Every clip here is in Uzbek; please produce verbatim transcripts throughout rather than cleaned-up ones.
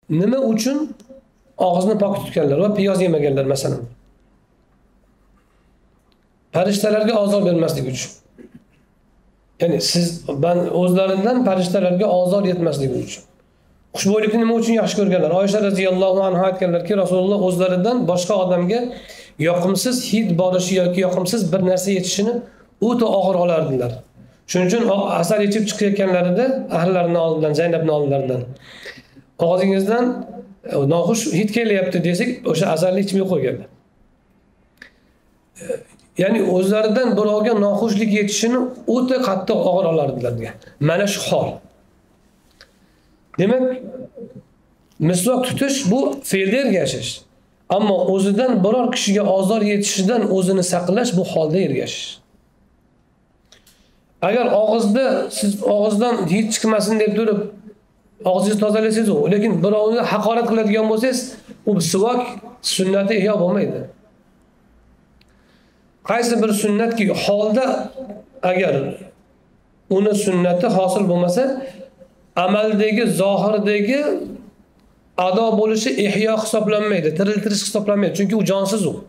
nima uchun og'izni pok tutganlar va piyoz yemaganlar masalan? Farishtalarga ozor bermaslik uchun. Ya'ni siz ben o'zlaridan farishtalarga ozor yetmasligi uchun. Xushbo'ylikni nima uchun yaxshi ko'rganlar? Oysha radhiyallohu anha aytganlarki, Rasululloh o'zlaridan boshqa odamga yoqimsiz hid borishi yoki yoqimsiz bir narsa yetishini o'ta og'ir olardilar. Shuning uchun asal ichib chiqayotganlarida ahllarining oldidan, Zaynabning oldilaridan og'zingizdan noxush hid kelyapti desak, o'sha asalni ichmay qo'yganlar. Ya'ni o'zlaridan birovga noxushlik yetishini o'ta qattiq og'ir olardilar degan. Mana shu hol. Demak, misvok tutish bu fe'lda ergashish. Ammo o'zidan biror kishiga ozor yetishidan o'zini saqlash bu holda ergashish. Agar og'izda siz og'izdan hid chiqmasin deb turib og'zingizni tozalasangiz, lekin birovni haqorat qiladigan bo'lsangiz, u misvok sunnati ihyo bo'lmaydi. Qaysi bir sunnatki holda agar uni sunnati hosil bo'lmasa, amaldagi, zohirdagi ado bo'lishi ihyo hisoblanmaydi, tiriltirish hisoblanmaydi. Chunki u jonsiz u.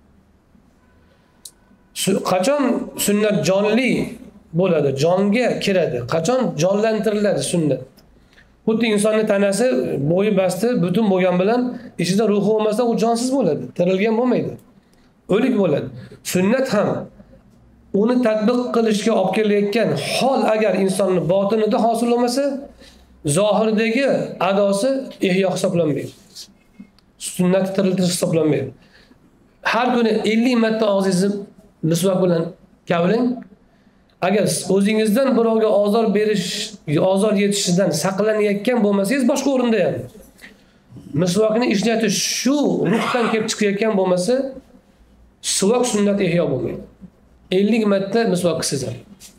Qachon sunnat jonli bo'ladi, jonga kiradi, qachon jonlantiriladi sunnat. Xuddi insonning tanasi bo'yi basti, butun bo'lgan bilan ichida ruhi bo'lmasa u jonsiz bo'ladi, tirilgan bo'lmaydi. O'lik bo'ladi. Sunnat ham uni tatbiq qilishga olib kelayotgan hol agar insonning botinida hosil bo'lmasa, zohirdagi adosi ihyo hisoblanmaydi. Sunnat tiriltirish hisoblanmaydi. Har kuni ellik marta og'zingizni misvak bilan kavlang. Agar o'zingizdan birovga ozor berish, ozor yetishidan saqlanayotgan bo'lmasangiz, boshqa o'rinda ham misvakni ishlatish shu ruhdan kelib chiqayotgan bo'lmasa, misvak sunnat ihyo bo'lmaydi. ellik marta misvak qilsangiz ham.